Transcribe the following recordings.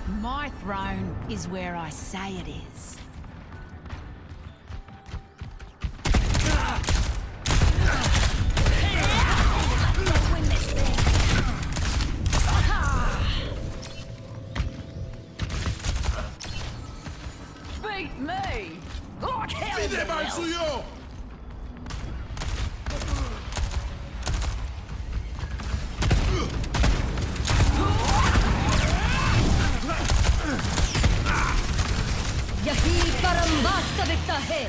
My throne is where I say it is. Beat me! Like hell you ¡Pide mal will. suyo! यही परम वास्तविकता है।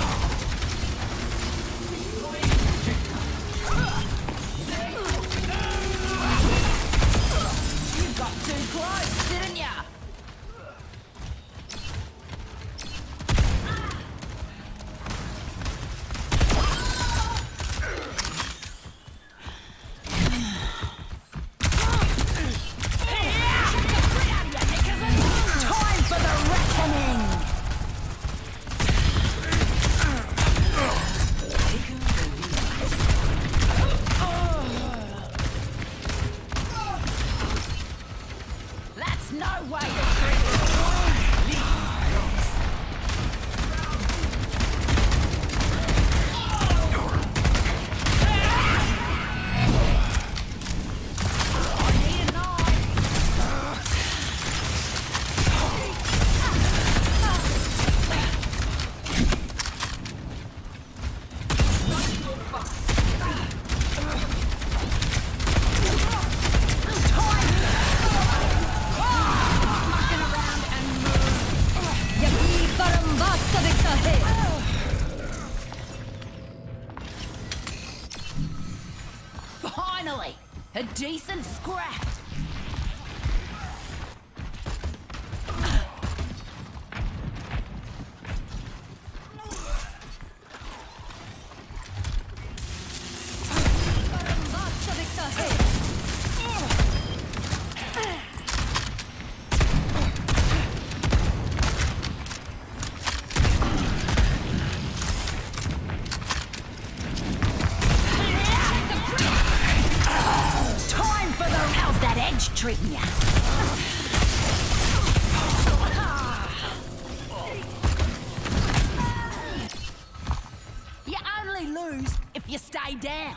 You got too close, didn't ya? Time for the reckoning! That's no way to treat it. I need a knife. Mucking around and move. यही परम वास्तविकता है। Finally, a decent scrap. परम वास्तविकता है। Time for the... How's that edge treating ya? You only lose if you stay down.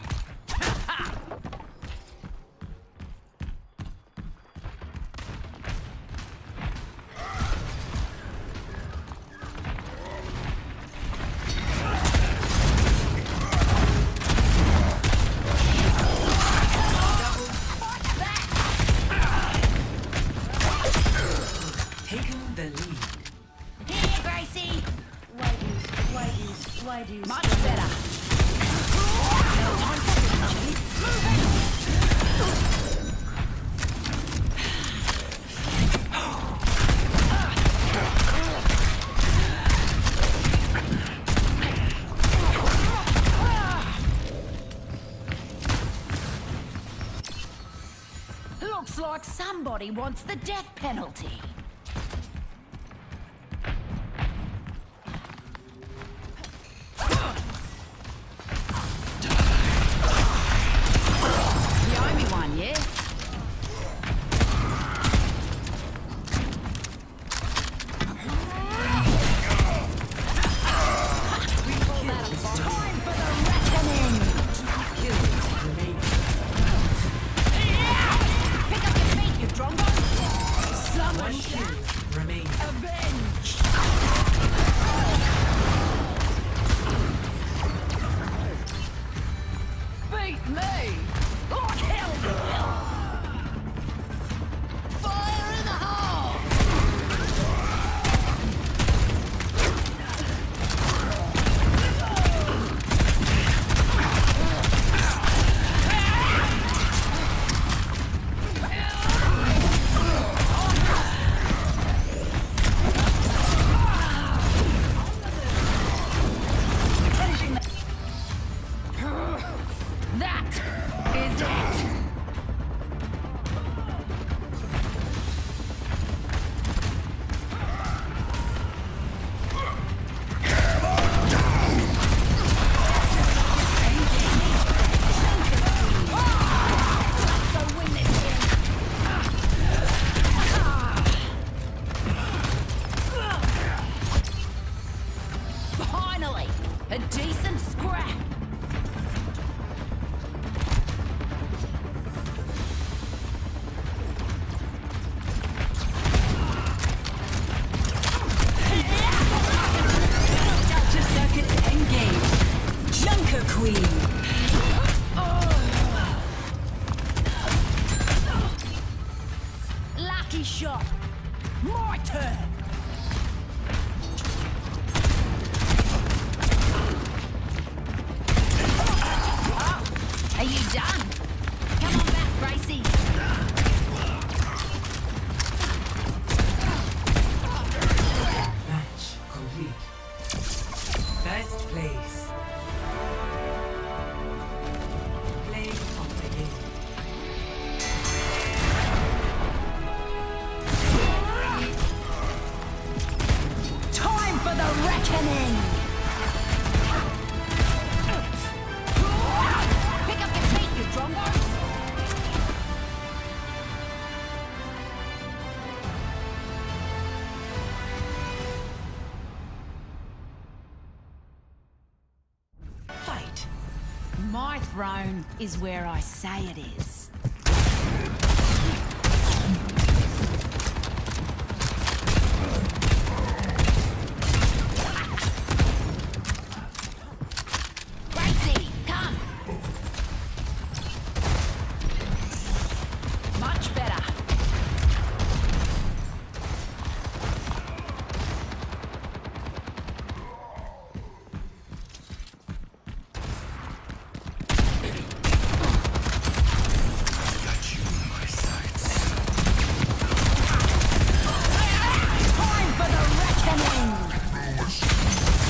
Taking the lead. Here, Gracie. Why do you Much better. Looks like somebody wants the death penalty. You owe me one, yeah? Time for the reckoning! Pick up your feet, you drongo! Summon Remain. avenge! Beat me! Like hell you will! Fire in the hole! Lucky shot. My turn. Are you done? Come on back, Gracie. Match complete. First place. Play of the game. Time for the reckoning. Pick up your feet, you drongos. Fight. My throne is where I say it is. Gracie, come. Much better. Time for the reckoning.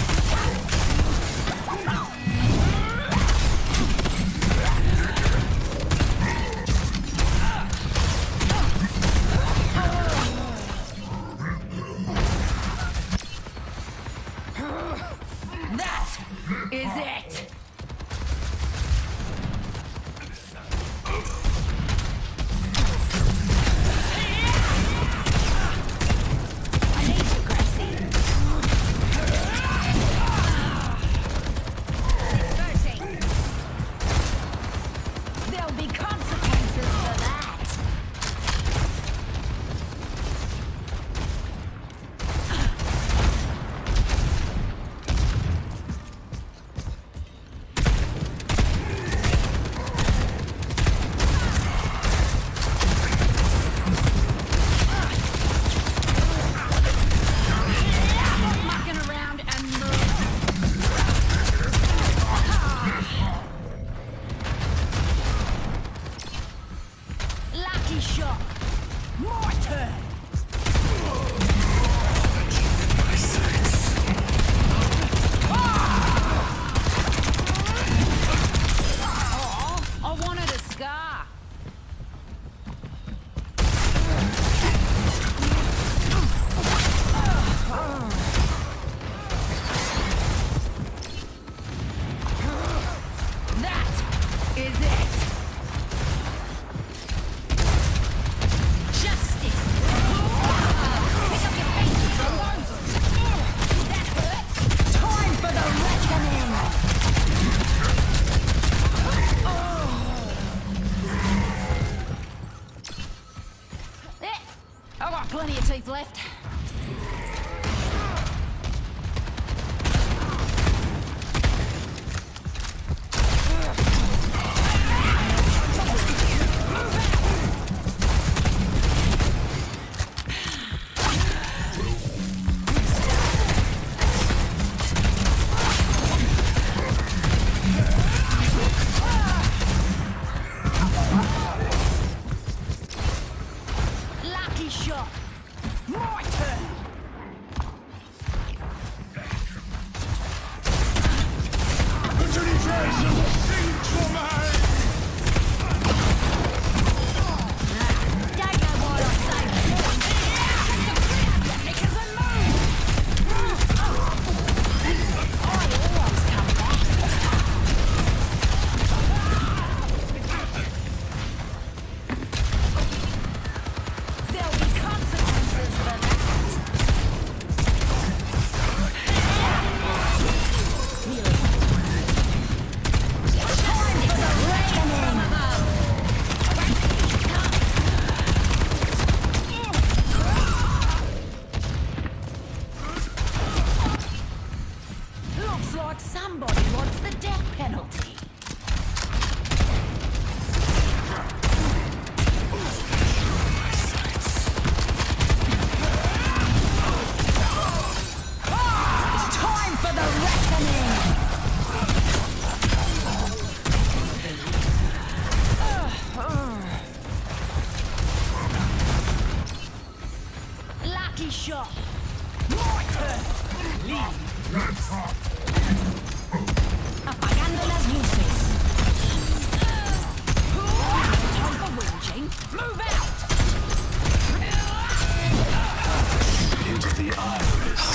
That is it. I need you, Gracie. There'll be consequences for that. Mucking around and move. Lucky shot. My turn. Oh, I wanted a scar. That is it. Justice. Pick up your feet, you drongos. That hurt. Time for the reckoning. There. I've got plenty of teeth left. Lucky shot. My turn. Don't know what I say. Knickers and move. I always come back. There'll be consequences for that. Lucky shot. Mortar. Lead. Apagando las luces. Time for whinging. Move out. Into the iris.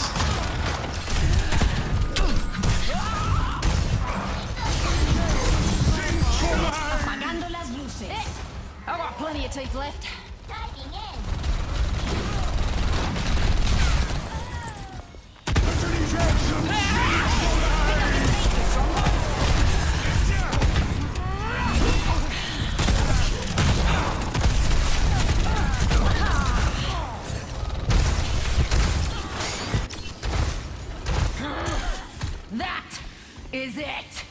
Apagando las luces. I've got plenty of teeth left. Diving in. That is it.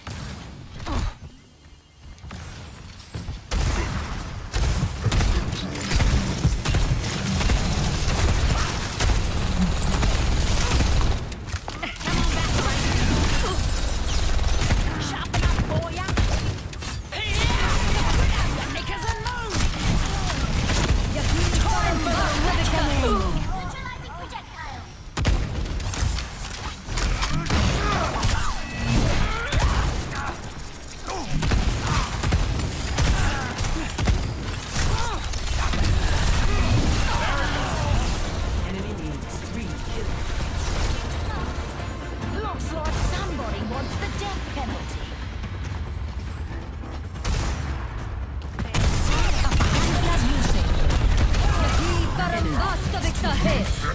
Enemy needs 3 kills. Looks like somebody wants the death penalty. Apagando las luces. Y para basta de exagerar.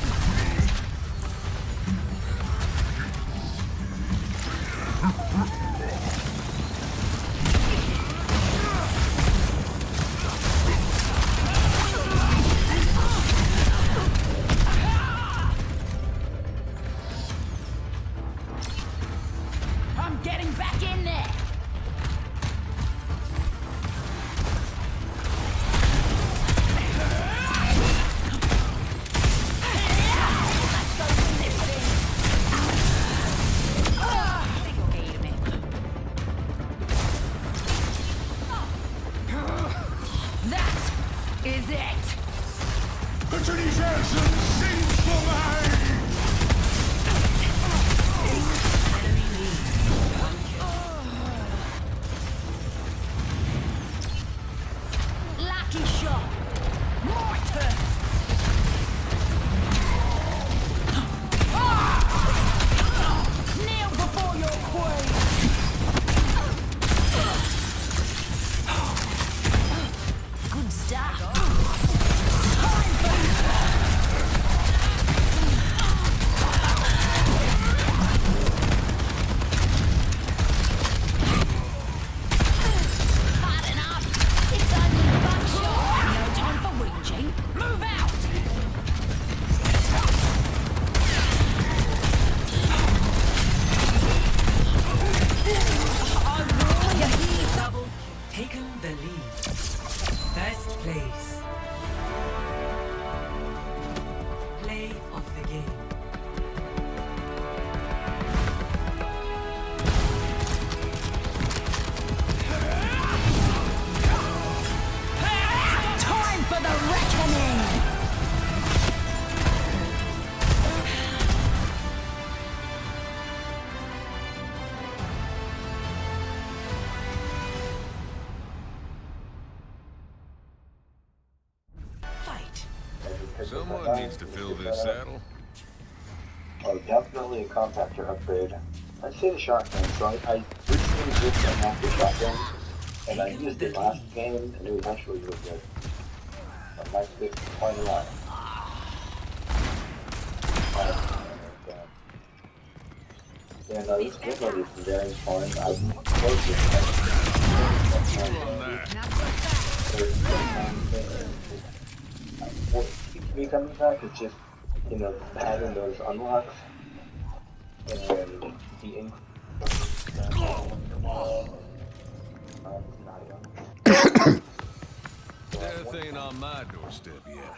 I'm getting back in there. Let's go win this thing. Wait a minute. That is it. Enemy needs 1 kill. Lucky shot. Mortar. Kneel before your queen. Good stuff. Time for hot enough. It's only one shot. No time for whinging. Move out. Double taken the lead. First place. Play of the game. Time for the reckoning. Fight. Someone needs to fill this saddle. Oh, definitely a compactor upgrade. I say the shotgun, so I recently did some active shotgun, and I used it last game, and it was actually really good. I liked it quite a lot. Yeah, no, this game mode is very fun. I played it. What keeps me coming back is just, you know, having those unlocks and the Death ain't on my doorstep yet.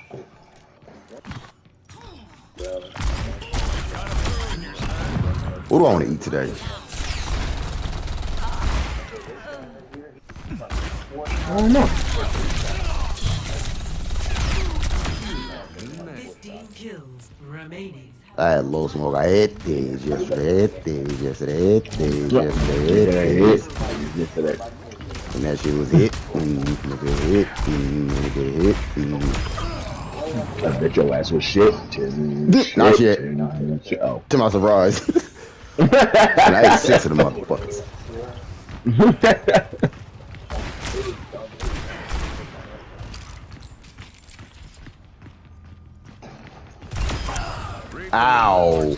What do I want to eat today? I don't know. 15 kills. kills remaining. I had low smoke. I had things yesterday. Yesterday. And that shit was hit. Hit. I bet your ass was shit. Not shit. Oh. To my surprise. And I ate 6 of them motherfuckers. Ow.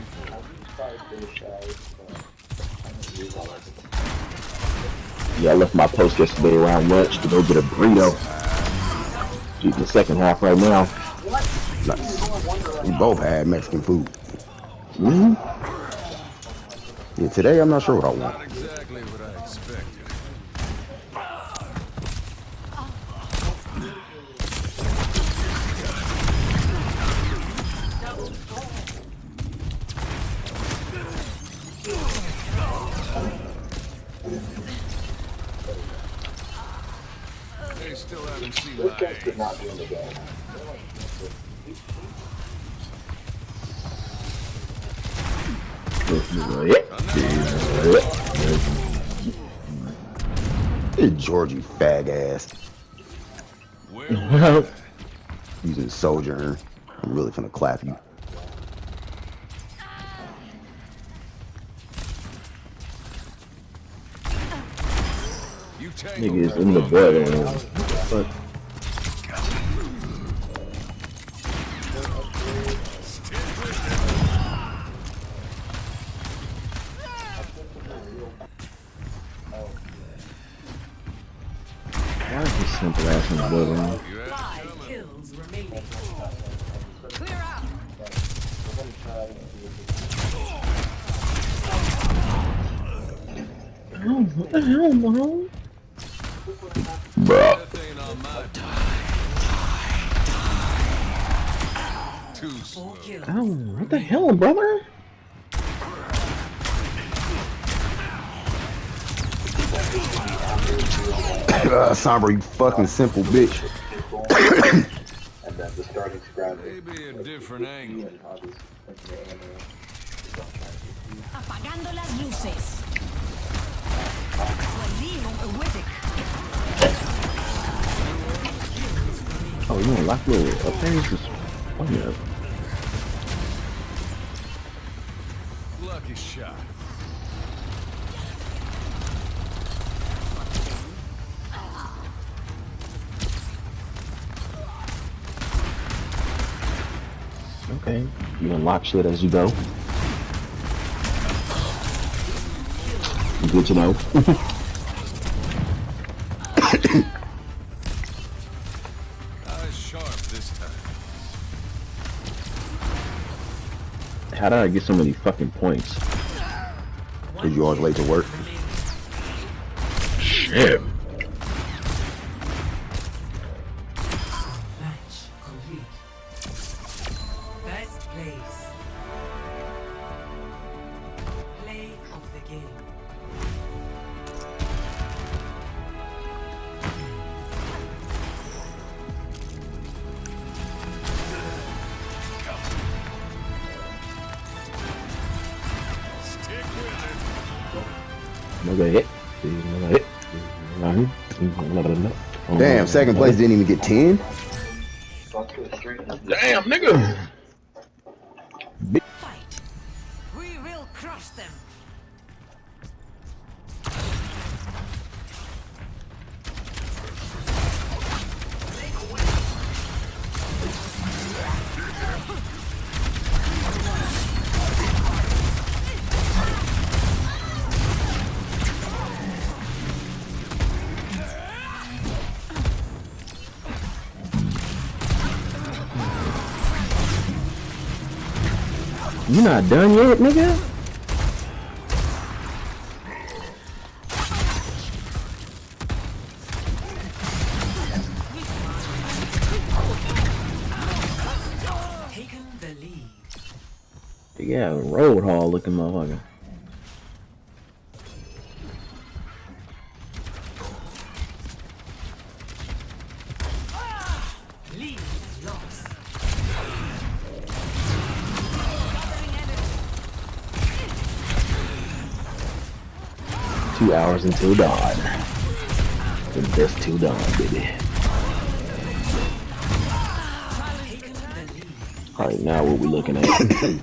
Yeah, I left my post yesterday around lunch to go get a burrito. Eating the second half right now. Nice. We both had Mexican food. Mm-hmm. Yeah, today I'm not sure what I want. Not exactly what I expected. They still haven't seen my Did not do the game. Hey, George, you fag ass. Where Using Sojourner. I'm really finna clap you. you Niggas in the butt. Fuck. Why is this simple ass in the butt? Five kills remaining. Clear out. What the hell, bro? That ain't on my too slow. 4 kills. What the hell, brother? Sombra, you fucking simple bitch. And then the starting scrounge. Maybe a different angle. Apagando las luces. Oh, you don't lock me up there? This is funny. Lucky shot. Okay, you unlock shit as you go. Good to know. Eyes sharp this time. How did I get so many fucking points? Did you always late to work? Shit. Match complete. First place. Play of the game. Stick with it. Another hit. Another hit. Damn, second place didn't even get 10? Damn, nigga. Fight. We will crush them. You not done yet, nigga? Taken the lead. Yeah, road hall looking motherfucker. Lead lost. 2 hours until dawn. And that's till dawn, baby. Alright, now what we looking at?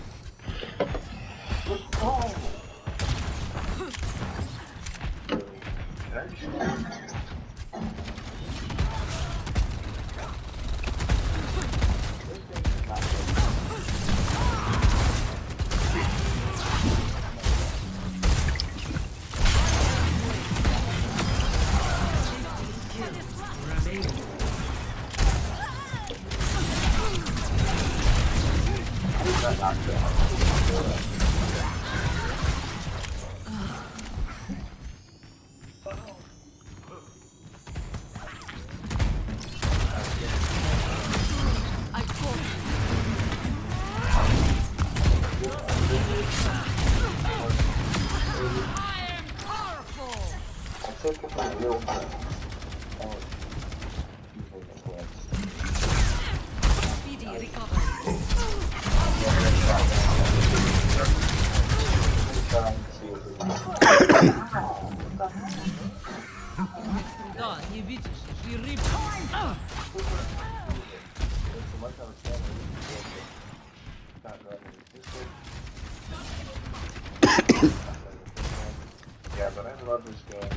Yeah, but I love this game.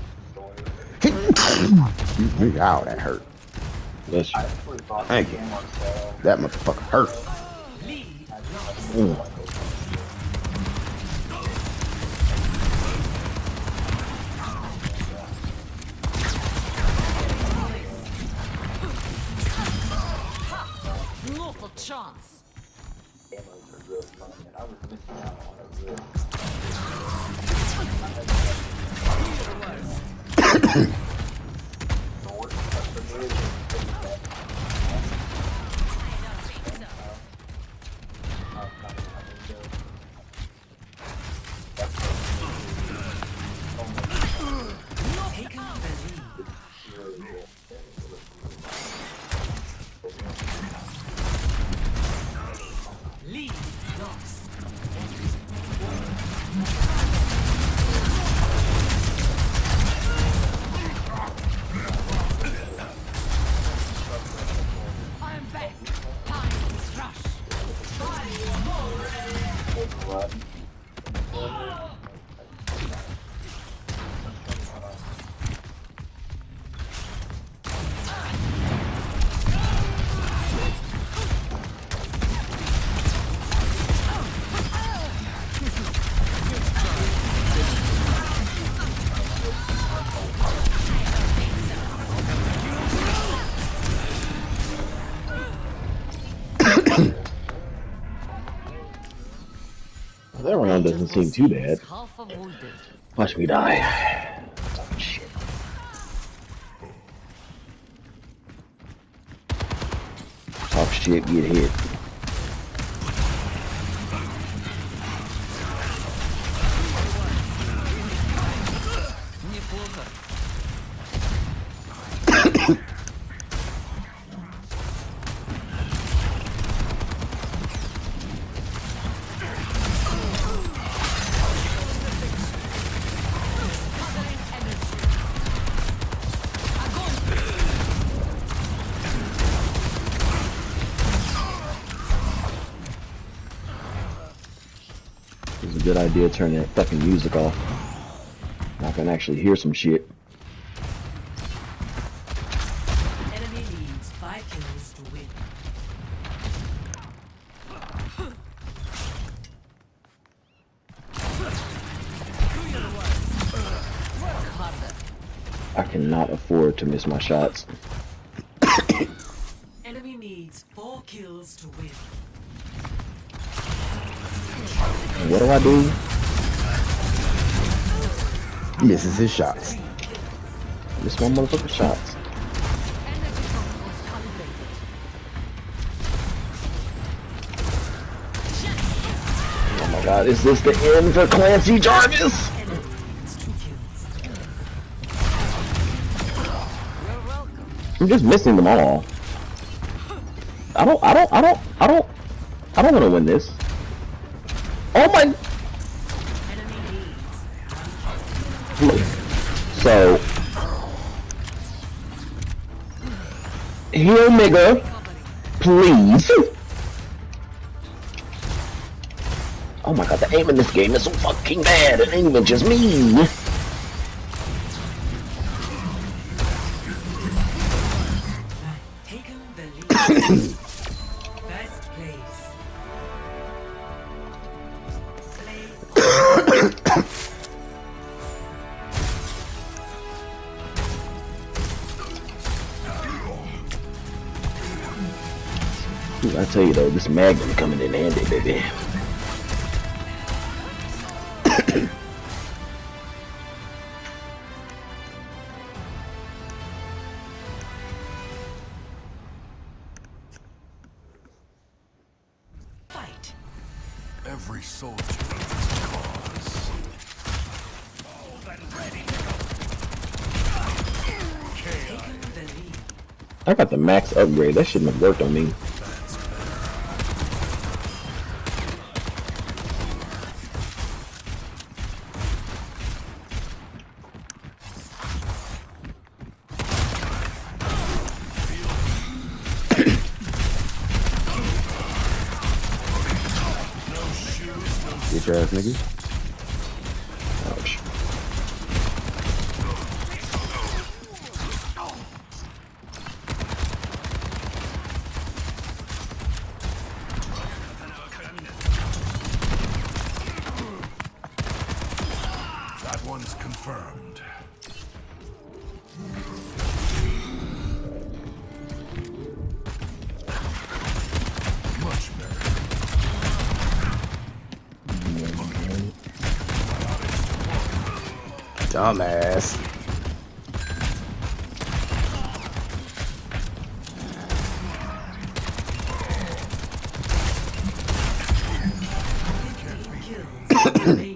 Ow, that hurt. That's I actually bought Thank the you. game on sale. That motherfucker hurt. Not a chance. Cameras are really fun, and I was missing out on a real. The worst part for me is Lead lost. I'm back. Time to rush. that round doesn't seem too bad. Half avoided. Watch me die. Shit. Talk shit, get hit. It's a good idea to turn that fucking music off. I can actually hear some shit. Enemy needs 5 kills to win. I cannot afford to miss my shots. Enemy needs 4 kills to win. And what do I do? Misses his shots. Miss my motherfucking shots. Energy controls calibrated. Oh my god, is this the end for Clancy Jarvis? Enemy needs 2 kills. You're welcome. I'm just missing them all. I don't want to win this. Oh my! Enemy needs So, heal nigga, please. Oh my god, the aim in this game is so fucking bad. It ain't even just me. Taken the lead. First place. I tell you though, this Magnum coming in handy, baby. Fight. Every soldier has a cause. Taken the lead. I got the max upgrade. That shouldn't have worked on me. Get your ass, nigga. Ouch. That one's confirmed. Much better. Dumbass. Kills remaining.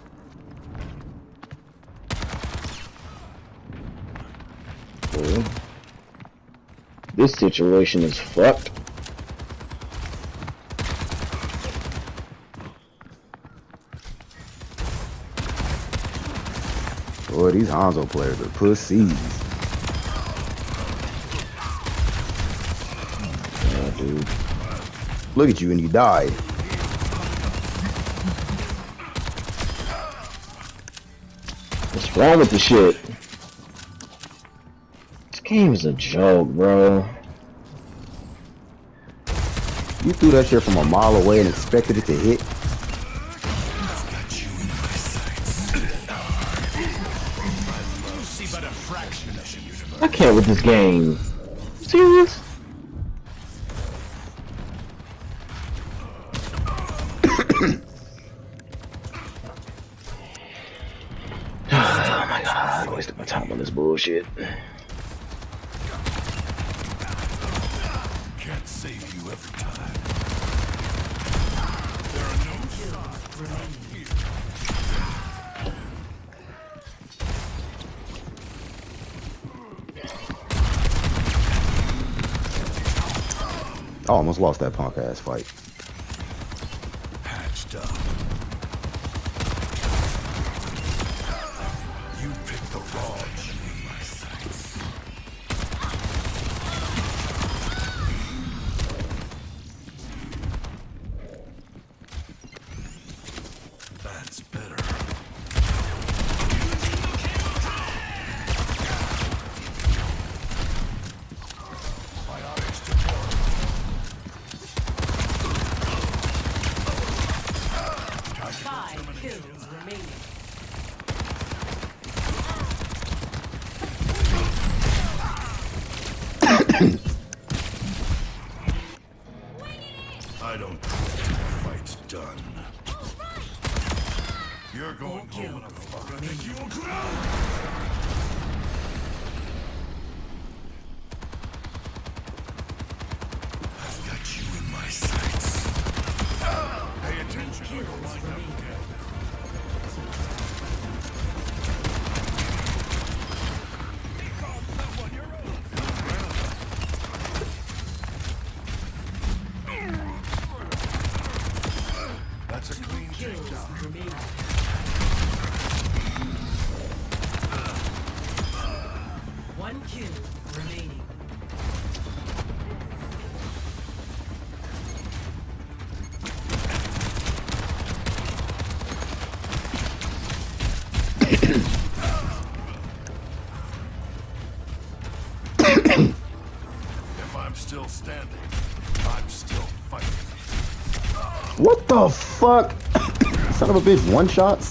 Well, this situation is fucked. Boy, these Hanzo players are pussies. Yeah, dude. Look at you and you died. What's wrong with the shit? This game is a joke, bro. You threw that shit from a mile away and expected it to hit. I can't with this game. Serious? Oh my god, I wasted my time on this bullshit. Can't save you every time. There are no shots remaining. I almost lost that punk ass fight. Patched up. You picked the wrong cheese. That's better. Biotics deployed. 5 kills remaining. I don't quit till the fight's done. You're going home, motherfucker. Think you will grow? I've got you in my sights. Pay attention or you'll wind up dead. That's a clean takedown. Remaining. If I'm still standing, I'm still fighting. What the fuck? Son of a bitch, one shots?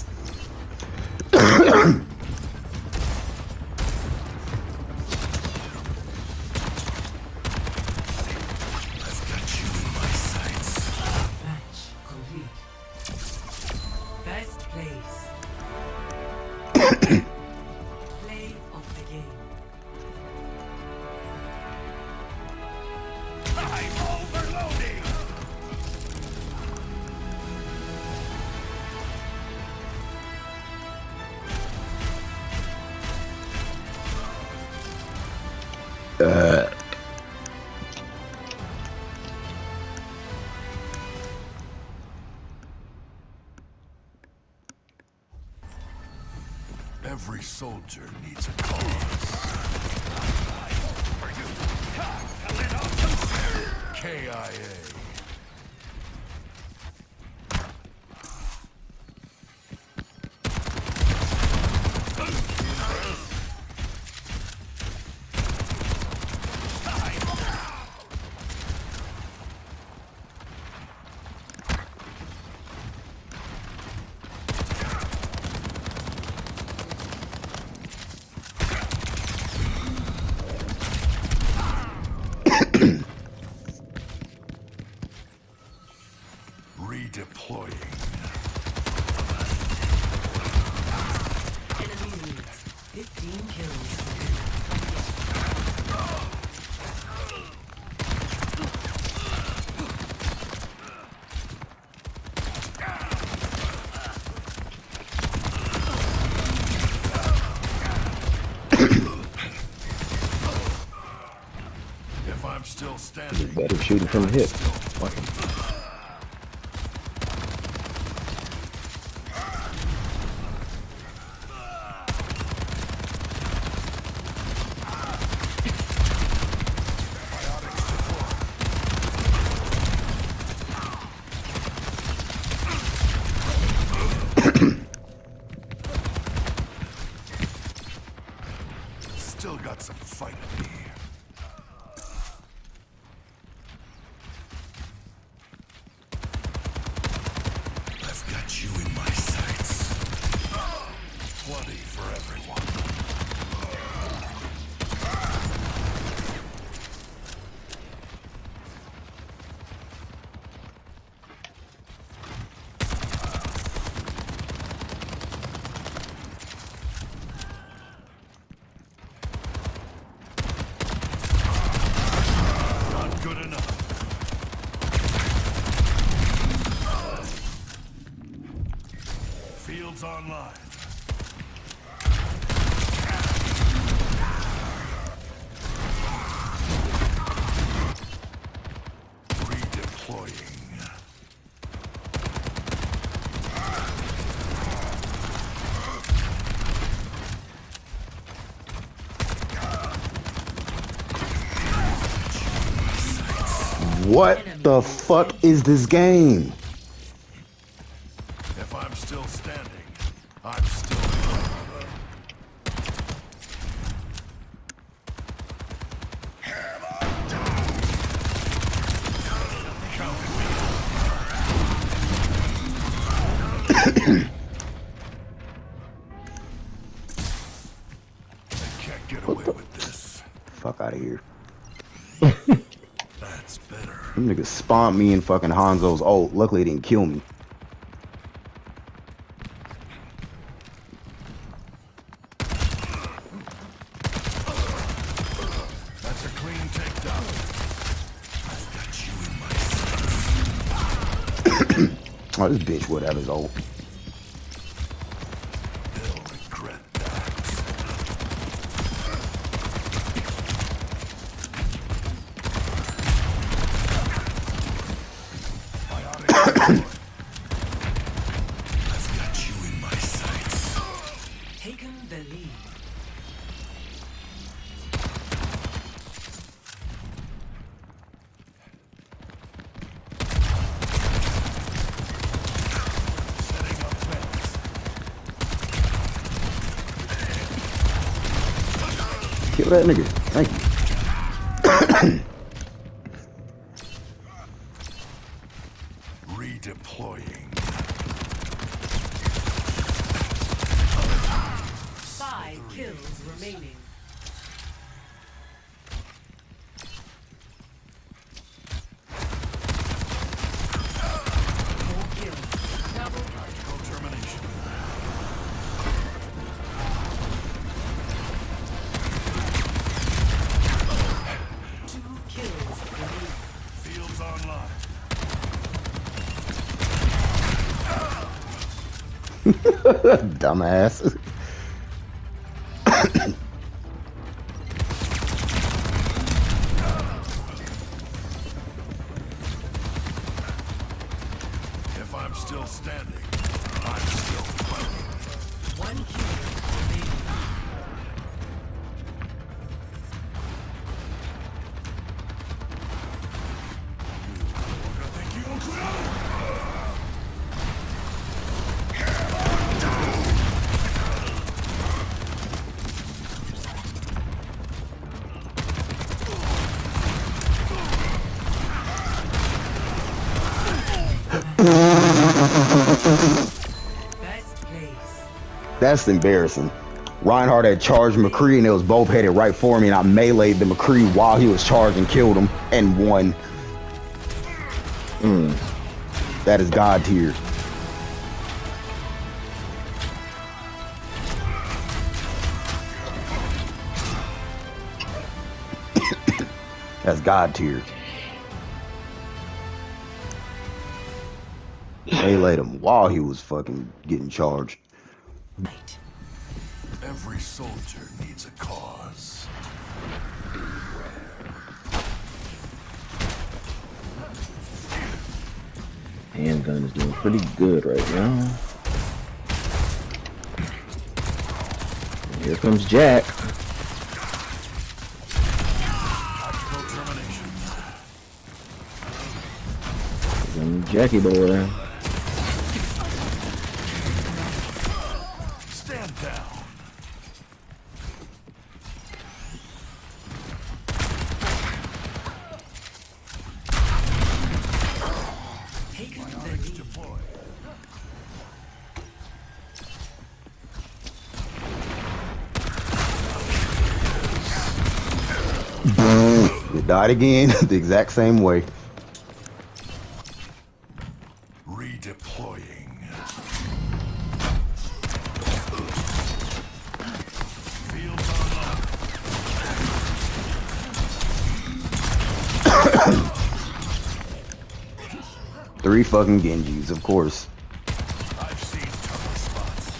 I've got you in my sights. Match complete. First place. Play of the game. I'm overloading. Every soldier needs a cause. KIA. Redeploying. Enemy leads. 15 kills. If I'm still standing, Better shooting from the hip. Fucking. still got some fight in me. I've got you in my sights. 20 for everyone. Not good enough. Fields online. Redeploying. What the fuck is this game? If I'm still standing, I'm still I can't get away with this. Fuck out of here. That's better. Them niggas spawned me in fucking Hanzo's ult. Luckily, it didn't kill me. That's a clean takedown. I've got you in my sights. Oh, this bitch would have his ult. They'll regret that. I've got you in my sights. Taken the lead. Setting up fence. Kill that nigga. Thank you. Redeploying. 5 kills remaining. Tactical termination. Fields online. Dumbass. If I'm still standing, I'm still fighting. 1 kill remaining. Best place. That's embarrassing. Reinhardt had charged McCree and they was both headed right for me and I meleeed the McCree while he was charged and killed him and won. That is God tier. That's God tier. Meleeed him while he was fucking getting charged. Every soldier needs a cause. Handgun is doing pretty good right now. Here comes Jack. Tactical termination. Jackie boy. Stand down. Taken the Ready to lead. deploy. You died again the exact same way. Redeploying. Fields online. 3 fucking Genjis, of course. I've seen tougher spots.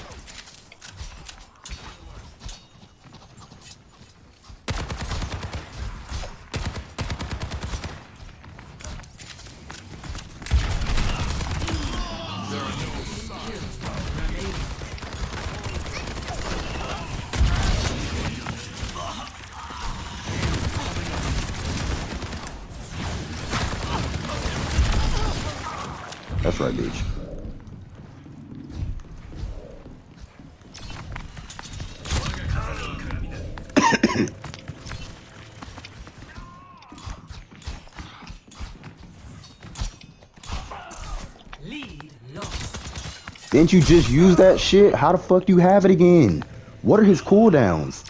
That's right, bitch. Lead lost. Didn't you just use that shit? How the fuck do you have it again? What are his cooldowns?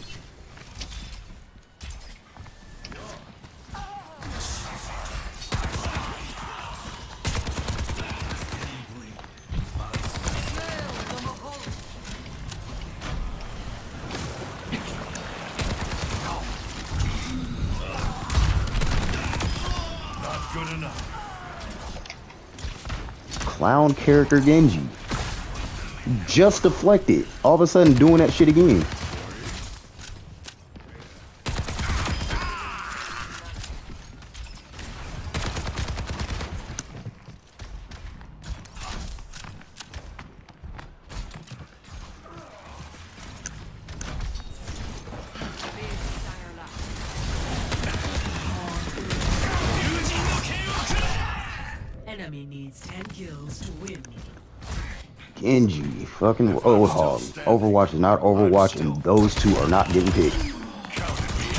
Not good enough. Clown character Genji. Just deflected. All of a sudden doing that shit again. Enemy needs 10 kills to win. Genji, fucking Roadhog. Overwatch is not Overwatch, and those two are not getting picked. Counted me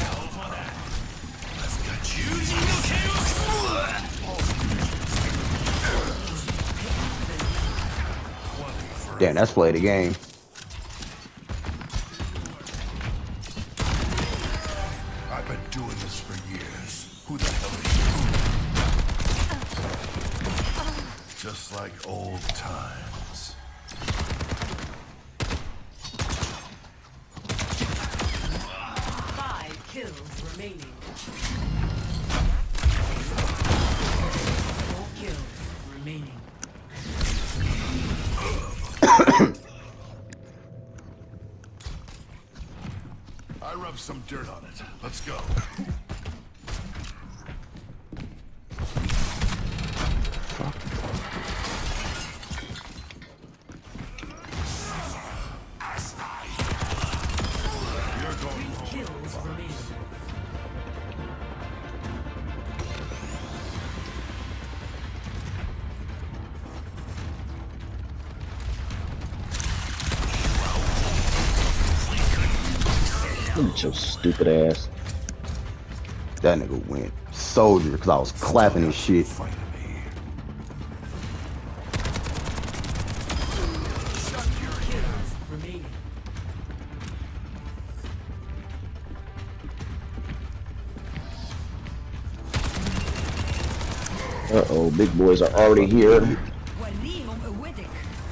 Damn, that's play the game. I've been doing this for years. Who the hell are you? Just like old times. Five kills remaining. 4 kills remaining. I rubbed some dirt on it. Let's go. You're going home. Kills remaining. Your stupid ass. That nigga went soldier because I was clapping his shit. Fighting me. Kills remaining. Uh-oh, big boys are already here. وليهم قوتك.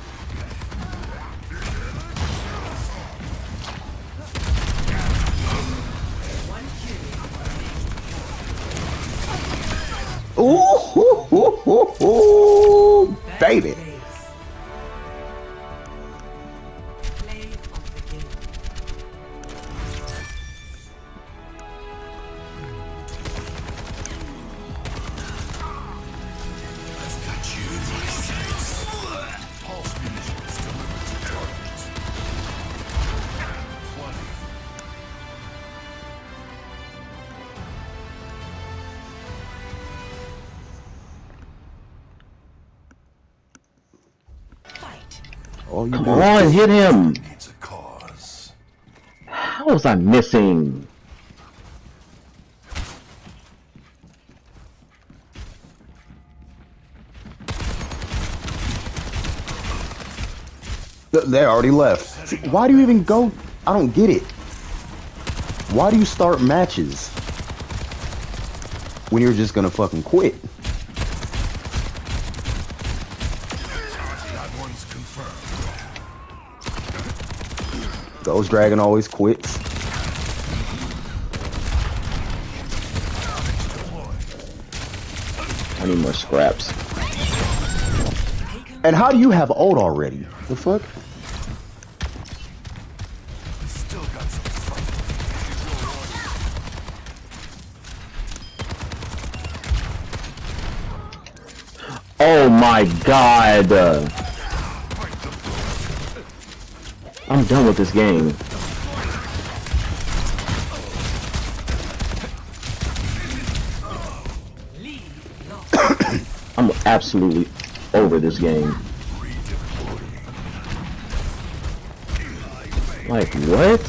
Ooh, hoo, hoo, hoo, hoo, baby. Play of the game. I've got you in my sights. Pulse munitions delivered to target. 20. Fight. Oh, you Come do. on, hit him. Needs a cause. How was I missing? They already left. See, why do you even go? I don't get it. Why do you start matches when you're just gonna fucking quit? That one's confirmed. Ghost Dragon always quits. I need more scraps. And how do you have ult already? The fuck? Still got some fight. Oh my god. I'm done with this game. I'm absolutely over this game. Like, what?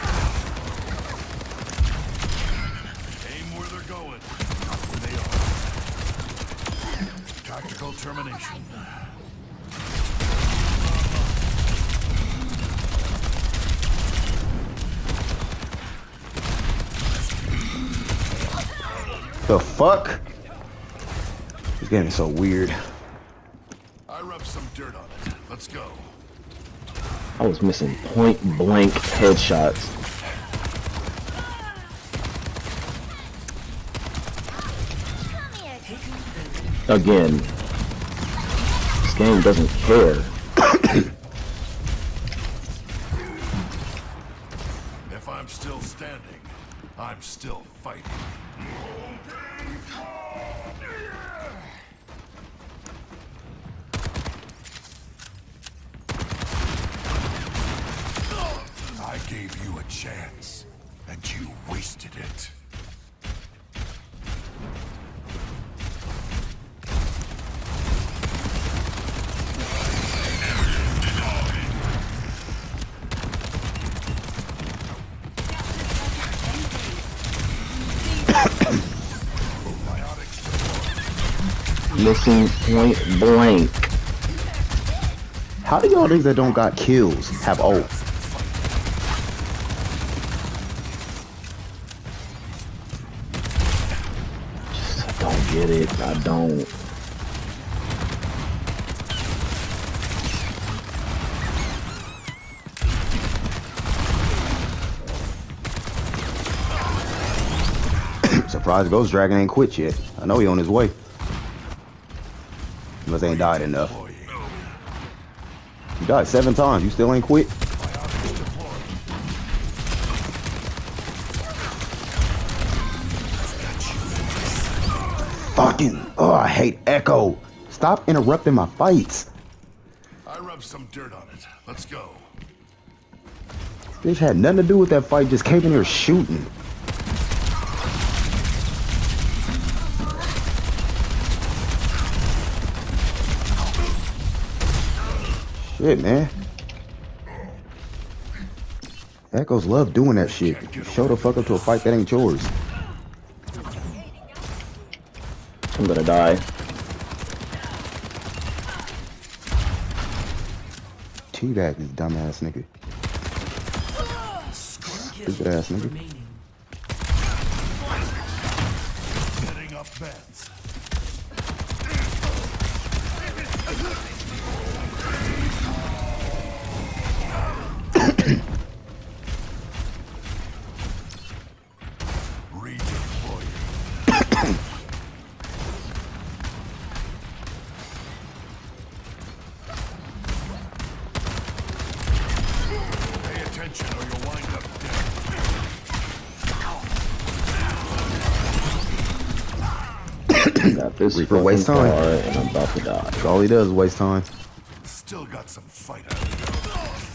Aim where they're going, not where they are. Tactical termination. The fuck? This game is so weird. I rubbed some dirt on it. Let's go. I was missing point blank headshots. Again, this game doesn't care. If I'm still standing, I'm still fighting. I gave you a chance, and you wasted it. Missing point blank. How do y'all niggas that don't got kills have ult? I don't get it. I don't. Surprised Ghost Dragon ain't quit yet. I know he on his way. He must ain't died enough. You died 7 times. You still ain't quit? Fucking. Oh, I hate Echo. Stop interrupting my fights. I rubbed some dirt on it. Let's go. Bitch had nothing to do with that fight. Just came in here shooting. Shit, man. Echoes love doing that shit. Show the fuck up to a fight that ain't yours. I'm gonna die. Teabag this dumbass nigga. Stupid ass nigga. Remaining. Setting up beds. Redeploy. Pay attention or you'll wind up dead. Got this Reaper waste fucking time. car and I'm about to die. That's all he does is waste time. Still got some fight out of you.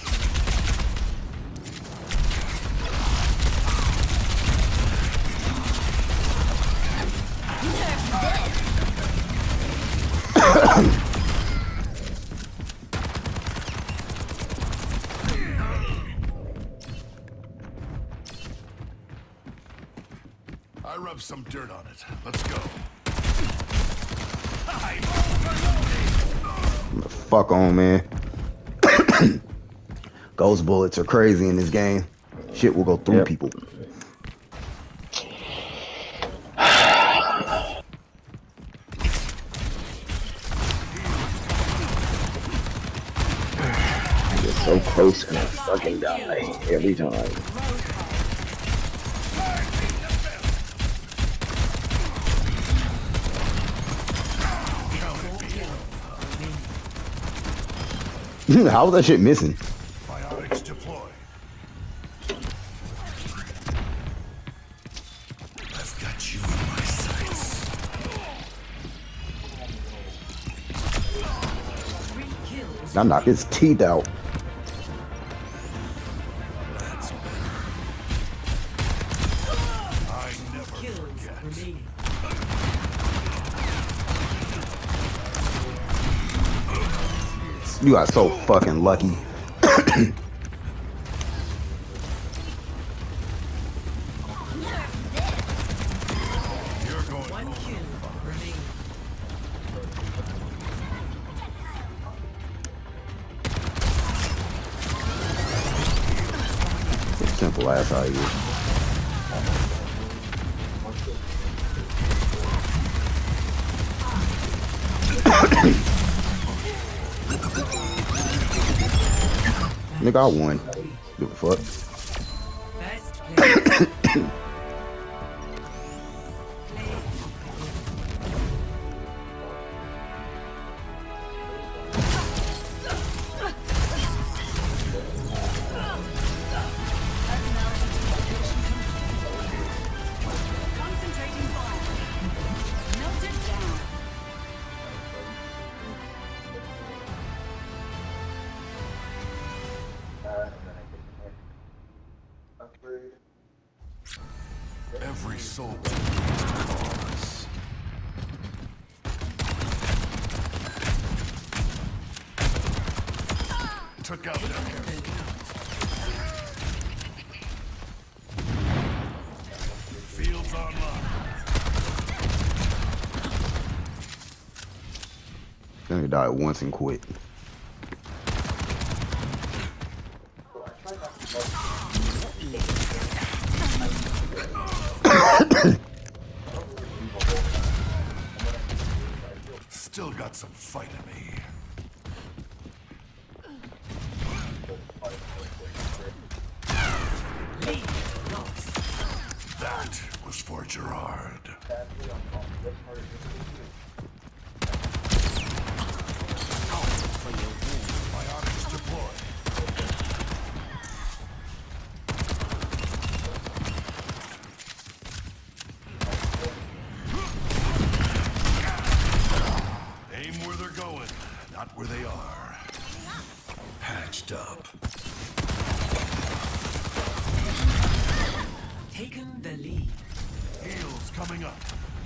I rubbed some dirt on it. Let's go. Fuck on, man. Ghost bullets are crazy in this game. Shit will go through Yep. people. I get so close and I fucking die every time. How was that shit missing? Biotics deploy. I've got you in my sights. 3 kills. I knocked his teeth out. That's better. I never Kills forget. remaining. You got so fucking lucky. You're going 1 home. kill remaining. Simple ass how you. Nigga, I won. Give a fuck. Best player. Concentrating fire. Melted down. Every soul needs a cause. Took out their hair. Fields online. Then he died once and quit. Still got some fight in me. That was for Gerard. Biotics deployed. Aim where they're going, not where they are. Patched up. Taken the lead. Heals coming up.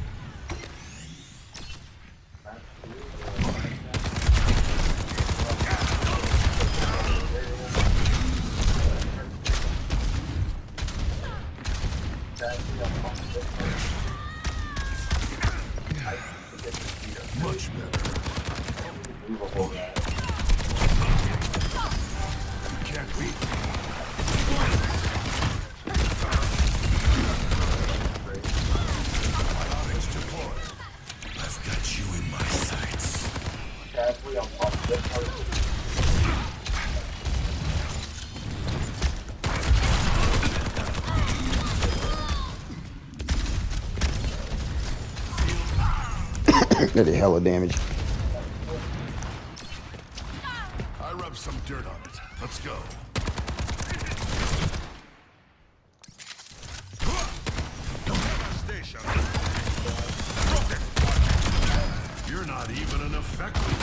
Much better. Can't beat me. Biotics deployed. I've got you in my sights. That did hella damage. I rubbed some dirt on it. Let's go. Station. Broken. You're not even an effective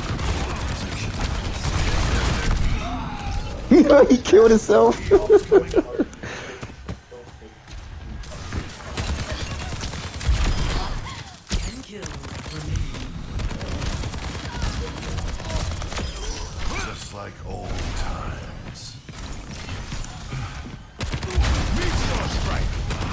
position. He killed himself. Heals coming up. 10 kills remaining. Just like old times. Meteor strike.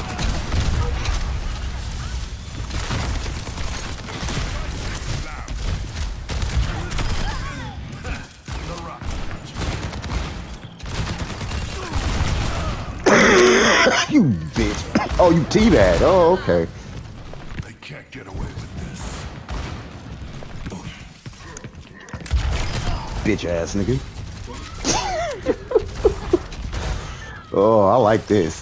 The rock. You bitch. Oh, you teabag. Oh, okay. They can't get away with this. Bitch ass nigga. Oh, I like this.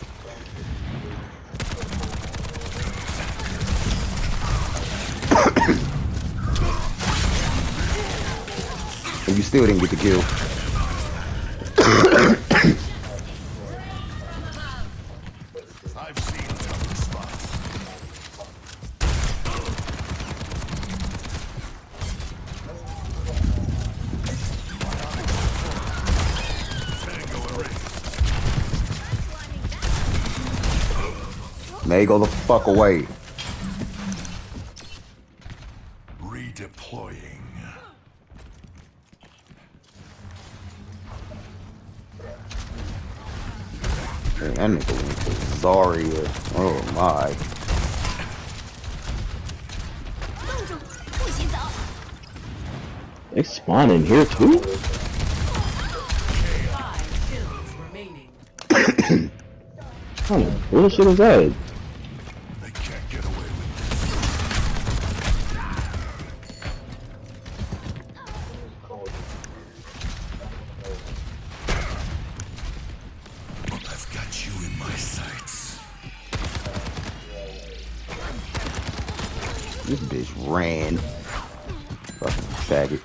And you still didn't get the kill. I've seen tougher spots. Tango erased. May go the fuck away. Redeploying. Man, that nigga went to Zarya. Oh my. 公主，不许走！ They spawn in here too? 5 kills remaining. What kind of bullshit is that? They can't get away with this. I've got you in my sights. This bitch ran. Fucking faggot.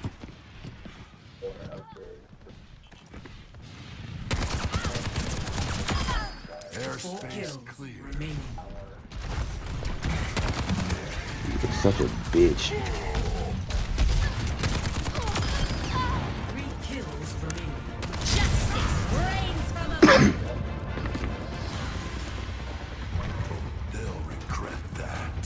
Four Airspace kills clear. remaining. You're such a bitch. 3 kills remaining. Justice reigns from above. They'll regret that.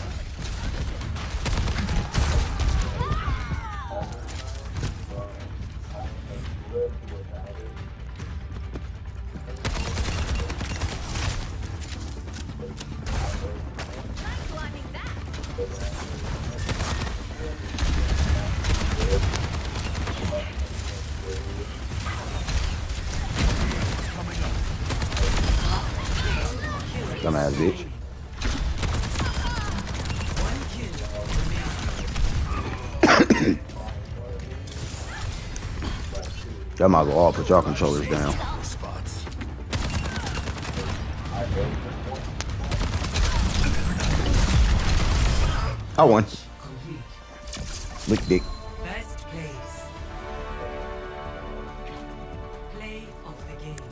Climbing back. Dumbass bitch. Y'all might as well all put y'all controllers down. Spots. I won. Complete. Lick dick. Best plays. Play of the game.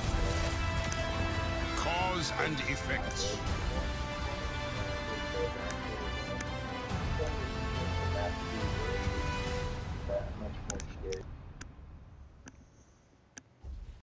Cause and effects.